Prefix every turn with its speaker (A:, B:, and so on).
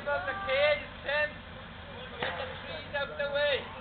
A: about the cage, Tim. Get the trees out the way.